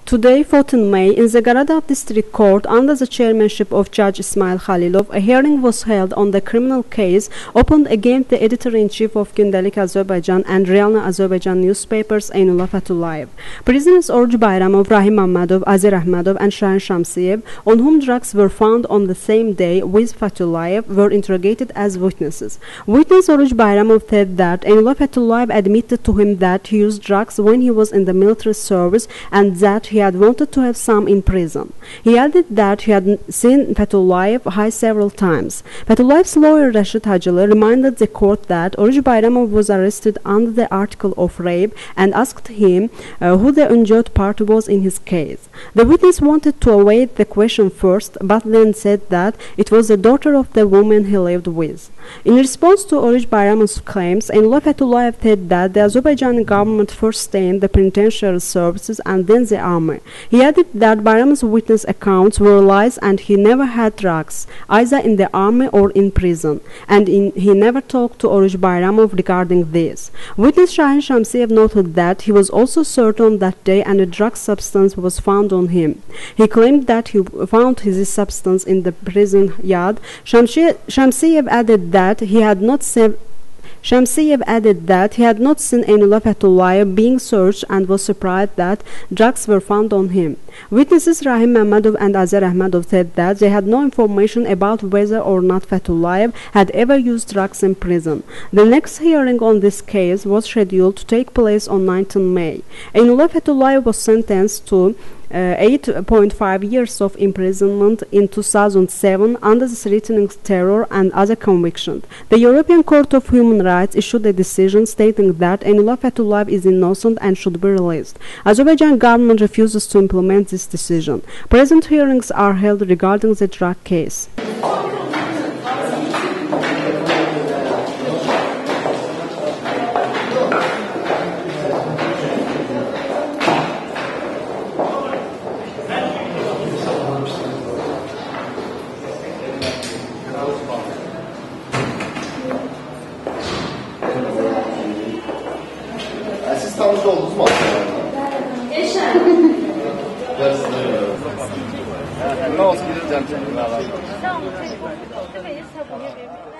Today, 14 May, in Zagarada District Court, under the chairmanship of Judge Ismail Khalilov, a hearing was held on the criminal case opened against the editor-in-chief of Gündelik Azerbaijan and Realna Azerbaijan newspapers, Aynullah Fatullayev. Prisoners Oruç Bayramov, Rahim Mammadov, Azir Ahmadov, and Shahin Shamsiyev, on whom drugs were found on the same day with Fatullayev, were interrogated as witnesses. Witness Oruç Bayramov said that Aynullah Fatullayev admitted to him that he used drugs when he was in the military service and that he had wanted to have some in prison. He added that he had seen Fatullayev high several times. Fatullayev's lawyer Rashid Hacılı reminded the court that Oruç Bayramov was arrested under the article of rape and asked him who the injured party was in his case. The witness wanted to await the question first, but then said that it was the daughter of the woman he lived with. In response to Oruç Bayramov's claims, Aynullah Fatullayev said that the Azerbaijani government first stained the penitentiary services and then the army. He added that Bayramov's witness accounts were lies and he never had drugs, either in the army or in prison, and he never talked to Oruç Bayramov regarding this. Witness Shahin Shamsiyev noted that he was also certain that day and a drug substance was found on him. He claimed that he found his substance in the prison yard. Shamsiyev added that he had not seen Aynullah Fatullayev being searched and was surprised that drugs were found on him. Witnesses Rahim Mammadov and Azir Ahmadov said that they had no information about whether or not Fatullayev had ever used drugs in prison. The next hearing on this case was scheduled to take place on 19 May. Aynullah Fatullayev was sentenced to 8.5 years of imprisonment in 2007 under the threatening terror and other convictions. The European Court of Human Rights issued a decision stating that Aynullah Fatullayev is innocent and should be released. Azerbaijan government refuses to implement this decision. Present hearings are held regarding the drug case. Siz tanış oldunuz mu? Yaşar. Ne olsun gideceğim. Tamam,